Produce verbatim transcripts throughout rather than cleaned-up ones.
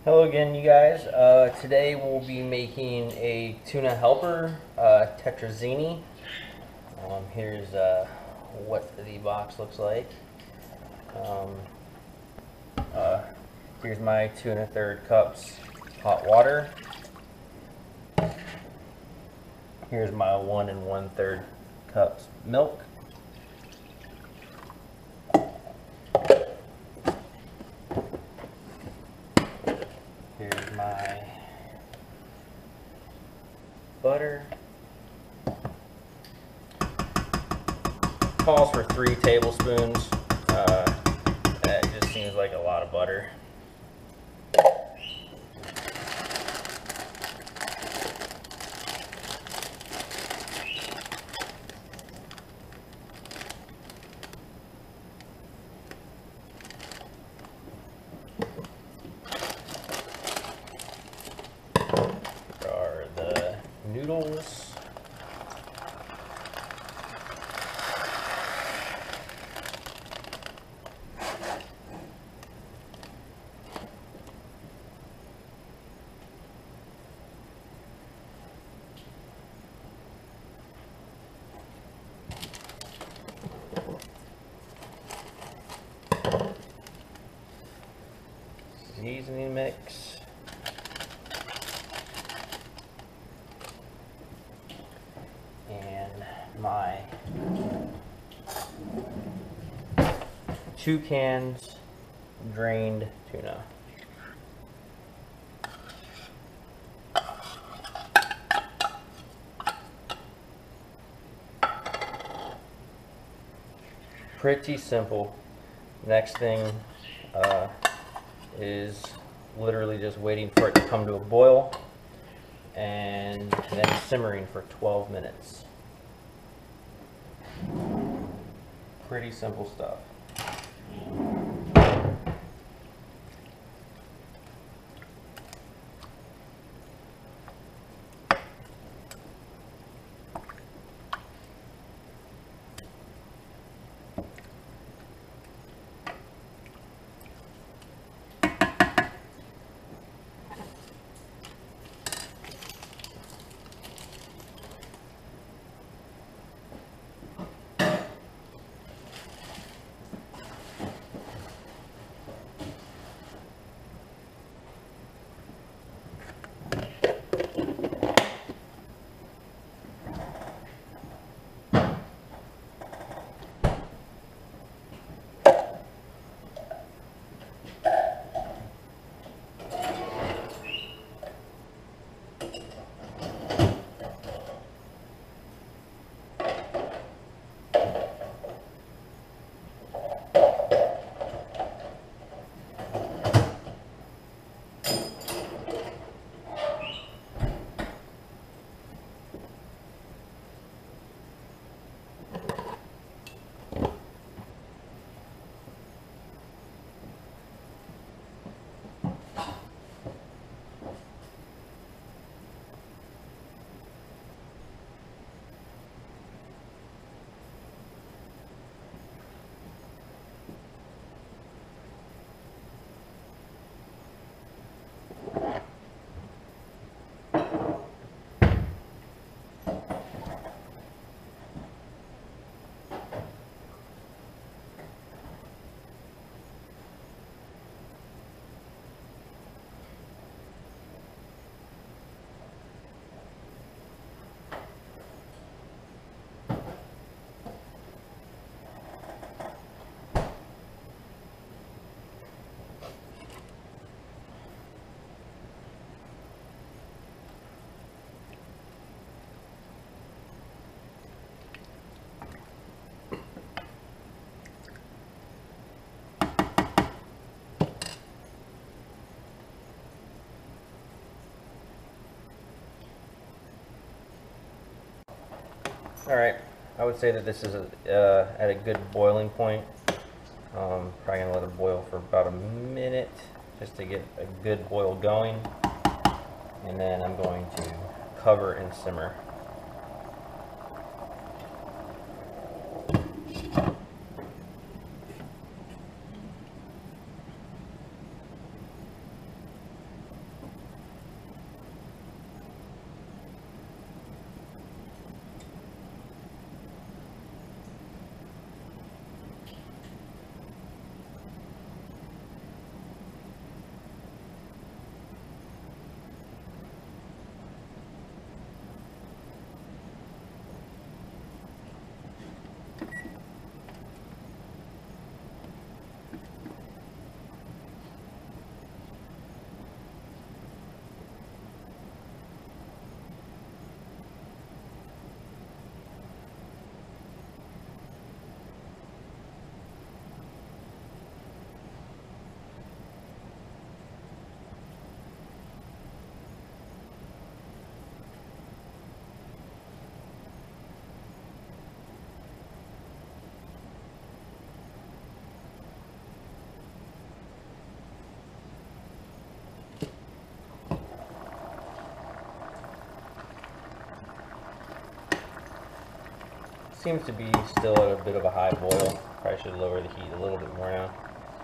Hello again, you guys. Uh, today we'll be making a tuna helper, uh, Tetrazzini. Um, here's uh, what the box looks like. Um, uh, here's my two and a third cups hot water. Here's my one and one third cups milk. Here's my butter. Calls for three tablespoons. Uh, that just seems like a lot of butter. Are the noodles. Seasoning mix. And my two cans drained tuna. Pretty simple. Next thing uh, is literally just waiting for it to come to a boil and then simmering for twelve minutes. Pretty simple stuff. Alright, I would say that this is a, uh, at a good boiling point. Um, probably going to let it boil for about a minute just to get a good boil going. And then I'm going to cover and simmer. seems to be still at a bit of a high boil. Probably should lower the heat a little bit more now.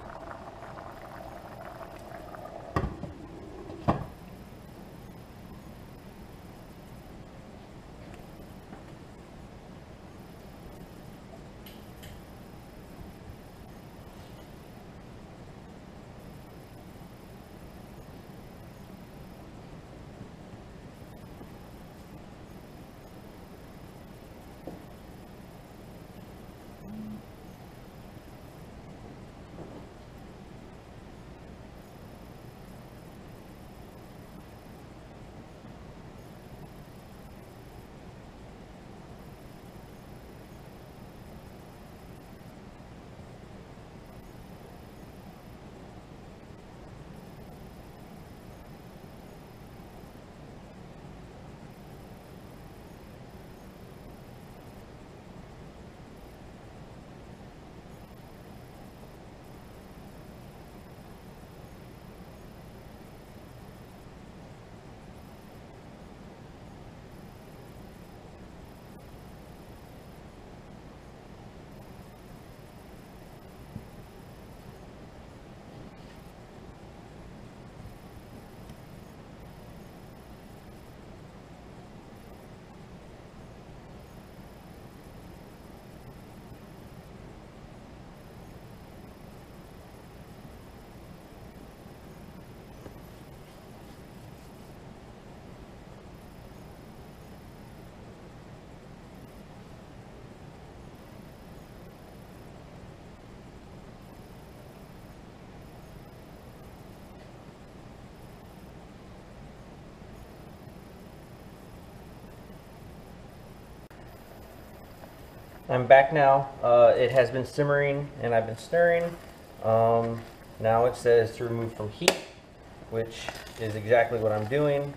I'm back now. Uh, it has been simmering and I've been stirring. Um, now it says to remove from heat, which is exactly what I'm doing.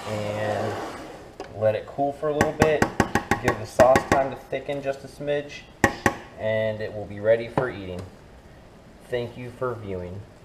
And let it cool for a little bit. Give the sauce time to thicken just a smidge. And it will be ready for eating. Thank you for viewing.